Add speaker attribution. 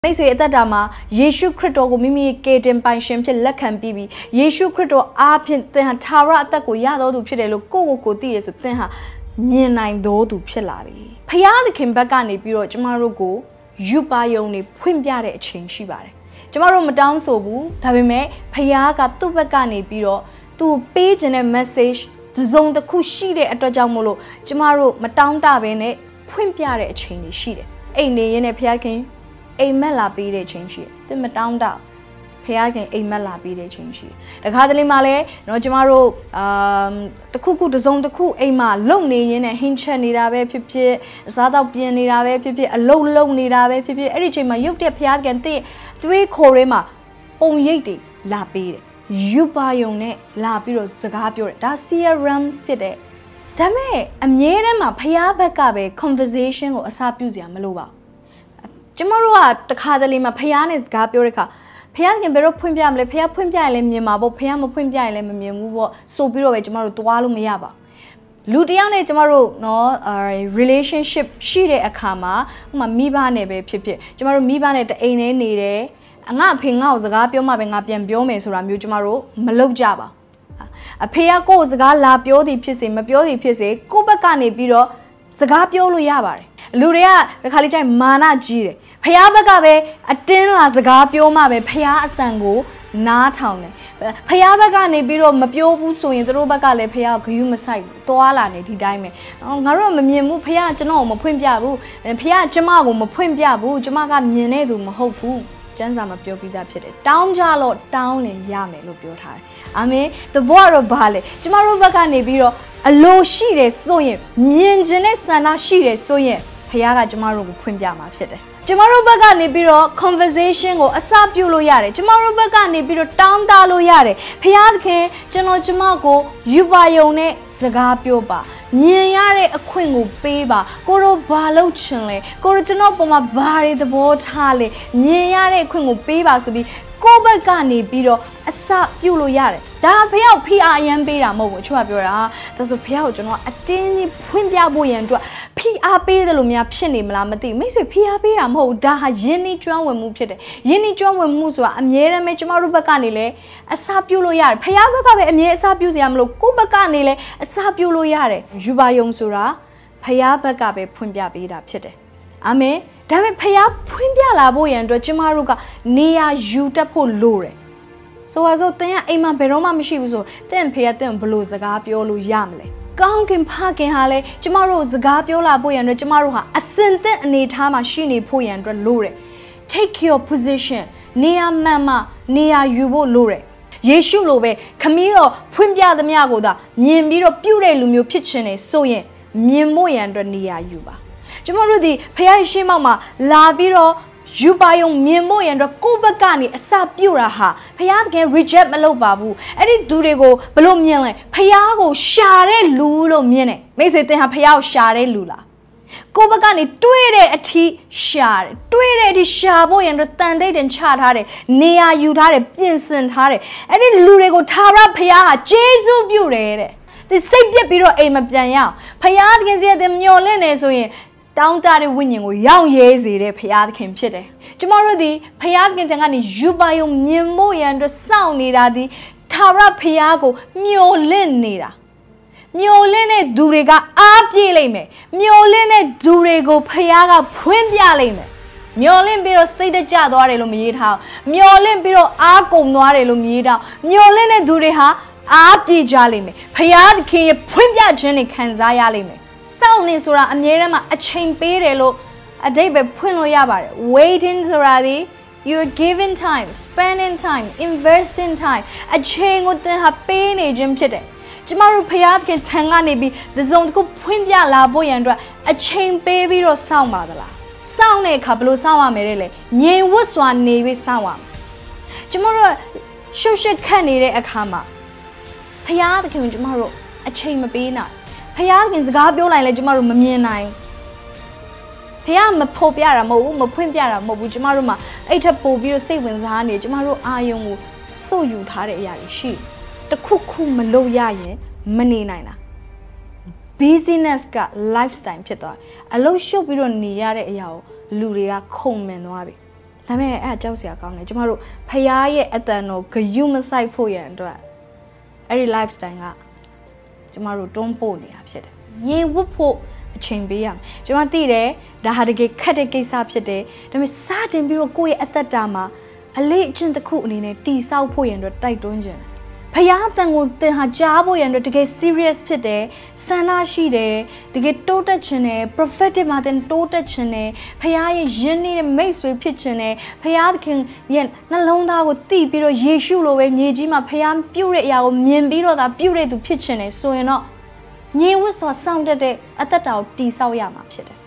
Speaker 1: မိတ်ဆွေအသက်တာမှာယေရှုခရစ်တော်ကိုမိမိရဲ့ကယ်တင်ပိုင်ရှင်ဖြစ်လက်ခံပြီးယေရှုခရစ်တော်အားဖြင့်သင်ဟာထာဝရအသက်ကိုရတော်သူဖြစ်တယ်လို့ကိုယ့်ကိုယ်သိရဆိုသင်ဟာမြင်နိုင်တော်သူဖြစ်လာပြီ။ဖခင်သခင်ဘက်ကနေပြီးတော့ကျမတို့ကိုယူပါယုံနေဖွင့်ပြတဲ့အချိန်ရှိပါတယ်။ကျမတို့မတောင်းဆိုဘူးဒါပေမဲ့ဖခင်ကသူ့ဘက်ကနေပြီးတော့သူပေးခြင်းတဲ့ message တစ်စုံတစ်ခုရှိတဲ့အတွက်ကြောင့်မို့လို့ကျမတို့မတောင်းတဘဲနဲ့ဖွင့်ပြတဲ့အချိန်တွေရှိတယ်။အဲ့နေရင်နဲ့ဖခင်အိမ်မက်လာပေးတဲ့ချိန်ရှိတယ်။သင်မတောင်းတဖခင်အိမ်မက်လာပေးတဲ့ချိန်ရှိတယ်။တခါတလေမှလည်းကျမတို့တခုခုတစ်စုံတစ်ခုအိမ်မှာလုံနေရင်းနဲ့ဟင်းချက်နေတာပဲဖြစ်ဖြစ်အစားတော့ပြင်နေတာပဲဖြစ်ဖြစ်အလုံးလုံးနေတာပဲဖြစ်ဖြစ်အဲ့ဒီချိန်မှာရုပ်တဲ့ဖခင်တင့်တွေးခေါ်ရဲမှာပုံရိပ်တွေလာပေးတယ်။ယူပါယုံနဲ့လာပြီးတော့စကားပြောတယ်။ဒါ CRM ဖြစ်တဲ့ဒါမဲ့အမြဲတမ်းမှာဖခင်ဘက်ကပဲ conversation ကိုအစားပြုစရာမလိုပါဘူး။ကျမတို့ကတခါတလေမှာဖခင်နဲ့စကားပြောတဲ့အခါဖခင်ဘယ်တော့ဖွင့်ပြမလဲဖခင်ဖွင့်ပြရင်လည်းမြင်မှာပေါ့ဖခင်မဖွင့်ပြရင်လည်းမမြင်ဘူးပေါ့ဆိုပြီးတော့ပဲကျမတို့သွားလို့မရပါဘူးလူတယောက်နဲ့ကျမတို့relationship ရှိတဲ့အခါမှာဥပမာမိဘနဲ့ပဲဖြစ်ဖြစ်ကျမတို့မိဘနဲ့တအိမ်နဲ့နေတယ်ငါအဖေငါ့ကိုစကားပြောမှပဲငါပြန်ပြောမယ်ဆိုတာမျိုးကျမတို့မလုပ်ကြပါအဖေကကိုယ့်စကားလာပြောသည်ဖြစ်စေမပြောသည်ဖြစ်စေကိုယ့်ဘက်ကနေပြီးတော့စကားပြောလို့ရပါတယ်လူတွေကတခါလေးကျရင်မာနကြီးတယ်ဖះဘက်ကပဲအတင်းလာစကားပြောမှပဲဖះအတန်ကိုနားထောင်တယ်ဖះဘက်ကနေပြီးတော့မပြောဘူးဆိုရင်တို့ဘက်ကလည်းဖះကိုဂယုမဆိုင်ဘူးသွားလာနေဒီတိုင်းပဲငါတို့မမြင်ဘူးဖះကျွန်တော်ကိုမဖွင့်ပြဘူးဖះကျမကိုမဖွင့်ပြဘူးကျမကမြင်နေသူမဟုတ်ဘူးကျမ်းစာမှာပြောပြီးသားဖြစ်တယ်တောင်းကြလို့တောင်းရင်ရမယ်လို့ပြောထားတယ်အာမင်တဘောတော့ဘာလဲကျမတို့ဘက်ကနေပြီးတော့အလိုရှိတယ်ဆိုရင်မြင်ခြင်းနဲ့ဆန္ဒရှိတယ်ဆိုရင်ဖះကကျမတို့ကိုဖွင့်ပြမှာဖြစ်တယ်ကျမတို့ဘက်ကနေပြီးတော့ conversation ကိုအစပြုလို့ရတယ်ကျမတို့ဘက်ကနေပြီးတော့တောင်းတလို့ရတယ်ဖះသခင်ကျွန်တော်ကျမကိုယူပါယုံနဲ့စကားပြောပါမြင်ရတဲ့အခွင့်ကိုပေးပါကိုတို့ဘာလုပ်ချင်လဲကိုတို့ကျွန်တော်ပုံမှာဘာတွေသဘောထားလဲမြင်ရတဲ့အခွင့်ကိုပေးပါဆိုပြီးကိုယ့်ဘက်ကနေပြီးတော့အစပြုလို့ရတယ်ဒါဖះကိုဖိအားအရန်ပေးတာမဟုတ်ဘူးအချို့ကပြောတာဒါဆိုဖះကိုကျွန်တော်အတင်းကြီးဖွင့်ပြဖို့ရန်အတွက်ဖိအားပေးတယ်လို့များဖြစ်နေမလားမသိဘူးမိတ်ဆွေဖိအားပေးတာမဟုတ်ဘူးဒါဟာယဉ်နီးကျွမ်းဝင်မှုဖြစ်တယ်ယဉ်နီးကျွမ်းဝင်မှုဆိုတာအမြဲတမ်းပဲကျမတို့ဘက်ကနေလဲအစပြုလို့ရတယ်ဖះဘက်ကပဲအမြဲအစပြုစရာမလိုကိုယ့်ဘက်ကနေလဲအစပြုလို့ရတယ်ယူပါယုံဆိုတာဖះဘက်ကပဲဖွင့်ပြပေးတာဖြစ်တယ်အာမင်ဒါပေမဲ့ဖះဖွင့်ပြလာဖို့ရန်အတွက်ကျမတို့ကနေရာယူတတ်ဖို့လိုတယ်ဆိုပါစို့တင်ကအိမ်မှာဘယ်တော့မှမရှိဘူးဆိုတင်ဖေကတင်ဘလို့စကားပြောလို့ရမလဲကောင်းကင်ဖခင်ဟာလဲကျမတို့စကားပြောလာဖို့ရန်အတွက်ကျမတို့ဟာအစင်သက်အနေထားမှာရှိနေဖို့ရန်အတွက်လိုတယ် take your position နေရာမှန်မှနေရာယူဖို့လိုတယ်ယေရှုလိုပဲခမည်းတော်ဖွင့်ပြသမျှကိုသာမြင်ပြီးတော့ပြုတဲ့လူမျိုးဖြစ်ခြင်းနဲ့ဆိုရင်မြင်ဖို့ရန်အတွက်နေရာယူပါကျမတို့ဒီဖခင်ရှေ့မှောက်မှာလာပြီးတော့ယူပါယုံမြင်ဖို့ရန်အတွက်ကိုယ့်ဘက်ကနေအစပြုတာဟာဖခင်တကယ် reject မလုပ်ပါဘူးအဲ့ဒီသူတွေကိုဘလို့မြင်လဲဖခင်ကိုရှာတဲ့လူလို့မြင်တယ်မိတ်ဆွေသင်ဟာဖခင်ကိုရှာတဲ့လူလားကိုယ့်ဘက်ကနေတွေးတဲ့အထိရှာတယ်တွေးတဲ့အထိရှာဖို့ရန်အတွက်တန်တိတ်တင်ချထားတယ်နေရာယူထားတယ်ပြင်ဆင်ထားတယ်အဲ့ဒီလူတွေကိုထာဝရဖခင်ဟာကျေးဇူးပြုတယ်တဲ့ဒီစိတ်ပြက်ပြီးတော့အိမ်မပြန်ရအောင်ဖခင်တကယ်စီတဲ့မျော်လင့်နေဆိုရင်တောင်းတတဲ့ဝိညာဉ်ကိုရောက်ရဲစေတဲ့ဖခင်သခင်ဖြစ်တယ်။ကျမတို့ဒီဖခင်သခင်တန်ကနေယူပါယုံမြင်ဖို့ရန်အတွက်စောင့်နေတာဒီထာဝရဖခင်ကိုမျော်လင့်နေတာ။မျော်လင့်တဲ့သူတွေကအားပြေးလိမ့်မယ်။မျော်လင့်တဲ့သူတွေကိုဖခင်ကဖွင့်ပြလိမ့်မယ်။မျော်လင့်ပြီးတော့စိတ်တကြသွားတယ်လို့မရေးထား။မျော်လင့်ပြီးတော့အားကုန်သွားတယ်လို့မရေးထား။မျော်လင့်တဲ့သူတွေဟာအားပြေးကြလိမ့်မယ်။ဖခင်သခင်ရဲ့ဖွင့်ပြခြင်းတွေခံစားရလိမ့်မယ်။စောင့်နေဆိုတာအမြဲတမ်းအချိန်ပေးတယ်လို့အတိတ်ပဲဖွင့်လို့ရပါတယ် waiting ဆိုတာဒီ you're giving time spending time investing time အချိန်ကိုသင်ဟာပေးနေခြင်းဖြစ်တယ်ကျမတို့ဖခင်သခင်ထံကနေပြီးဒီစုံတစ်ခုဖွင့်ပြလာဖို့ရန်အတွက်အချိန်ပေးပြီးတော့စောင့်ပါသလားစောင့်တဲ့အခါဘယ်လိုစောင့်ရမလဲငြိမ်ဝတ်စွာနေပြီးစောင့်ရမယ်ကျမတို့ရှုပ်ရှက်ခတ်နေတဲ့အခါမှာဖခင်သခင်ကျမတို့အချိန်မပေးနိုင်ဖခင်စကားပြောလိုက်လဲကျမတို့မမြင်နိုင်ဖခင်မဖော်ပြတာမဟုတ်ဘူးမဖွင့်ပြတာမဟုတ်ဘူးကျမတို့မှာအဲ့ထက်ပိုပြီးတော့စိတ်ဝင်စားနေကျမတို့အာယုံကိုစိုးယူထားတဲ့အရာတွေရှိတခုခုမလုပ်ရရင်မနေနိုင်လား business က lifestyle ဖြစ်သွားအလုပ်ရှုပ်ပြီးတော့နေရတဲ့အရာကိုလူတွေကခုံမှန်သွားပြီဒါပေမဲ့အဲ့ကြောက်စရာကောင်းတယ်ကျမတို့ဖျားရဲ့အတန်တော့ဂယုမဆိုင်ဖို့ရန်အတွက်အဲ့ဒီ lifestyle ကကျမတို့တွန်းပို့နေတာဖြစ်တယ်။ငြိမ်ဝတ်ဖို့အချိန်ပေးရမယ်။ကျမသိတယ်ဒါဟာတကယ်ခက်တဲ့ကိစ္စဖြစ်တယ်။ဒါပေမဲ့စတင်ပြီးတော့ကိုယ့်ရဲ့အသက်တာမှာအလေးအကျင့်တစ်ခုအနေနဲ့တိဆောက်ဖို့ရန်အတွက်တိုက်တွန်းခြင်း။ဖျားအတန်ကိုသင်ဟာကြားဖို့ရန်အတွက်တကယ် serious ဖြစ်တယ်။ဆန္ဒရှိတယ်။တကယ်တိုးတက်ခြင်းနဲ့ prophetic မှာတင်တိုးတက်ခြင်းနဲ့ဖျားရဲ့ယဉ်နေတဲ့မိတ်ဆွေဖြစ်ခြင်းနဲ့ဖျားသခင်ရဲ့နှလုံးသားကိုသိပြီးတော့ယေရှုလိုပဲမြေကြီးမှာဖျားပြုတဲ့အရာကိုမြင်ပြီးတော့ဒါပြုတဲ့သူဖြစ်ခြင်းနဲ့ဆိုရင်တော့ငြိမ်ဝတ်စွာစောင့်တတ်တဲ့အသက်တာကိုတည်ဆောက်ရမှာဖြစ်တယ်